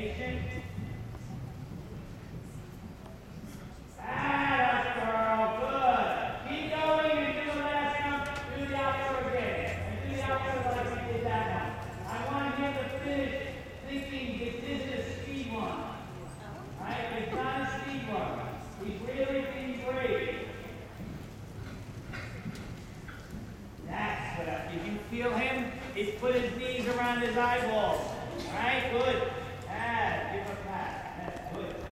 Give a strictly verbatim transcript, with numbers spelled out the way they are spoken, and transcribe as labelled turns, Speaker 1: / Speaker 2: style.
Speaker 1: Patient. Ah, girl, good. Keep going and do the last count. Do the outward again. And do the outward like we did that one. I want him to finish thinking that this is a speed one. Right? It's not a speed one. He's really being brave. That's what I, did you feel him? He's put his knees around his eyeballs. All right, good.